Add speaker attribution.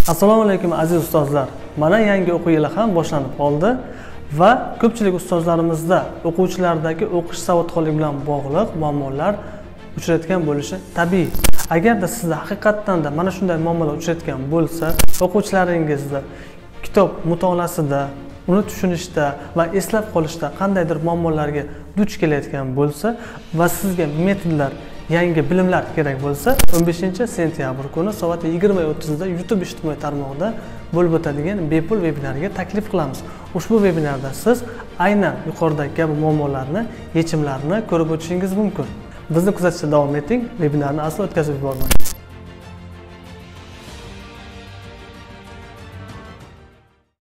Speaker 1: Assalomu alaykum aziz ustozlar. Mana yangi o'quv yili ham boshlanib qoldi va ko'pchilik ustozlarimizda o'quvchilardagi o'qish savodxonligi bilan bog'liq muammolar uchrayotgan bo'lishi tabiiy. Agarda sizda haqiqatan da mana shunday muammolar uchrayotgan bo'lsa, o'quvchilaringizda kitob mutolaasida, uni tushunishda va eslab qolishda qandaydir muammolarga duch kelayotgan bo'lsa va sizga metodlar, yangi bilimlar kerak bo'lsa, 15-sentyabr kuni soat 20:30 da YouTube ijtimoiy tarmog'ida bo'lib o'tadigan bepul vebinarga taklif qilamiz. Ushbu vebinarda siz aynan yuqoridagi kabi muammolarni, yechimlarini ko'rib o'tishingiz mumkin. Bizni kuzatishda davom eting, vebinarni aslo o'tkazib yubormang.